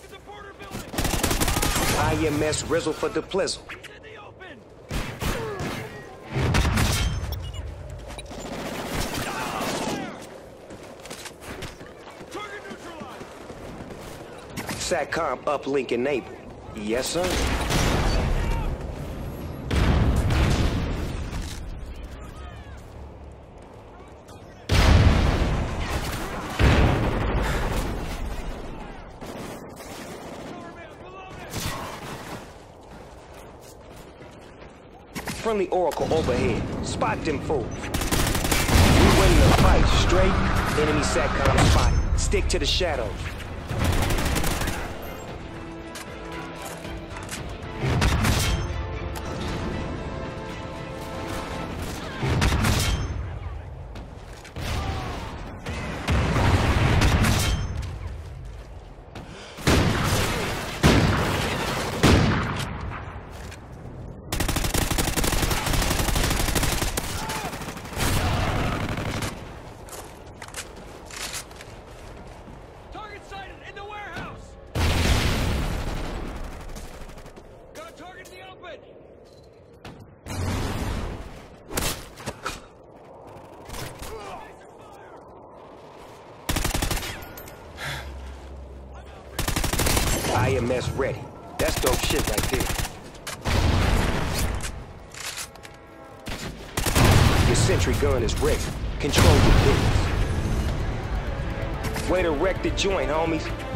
IMS Rizzle for the Plizzle. SATCOM uplink enabled. Yes, sir. Friendly Oracle overhead. Spot them fools. We win the fight straight. Enemy SATCOM spotted. Stick to the shadows. IMS ready. That's dope shit right there. Your sentry gun is ready. Control your business. Way to wreck the joint, homies.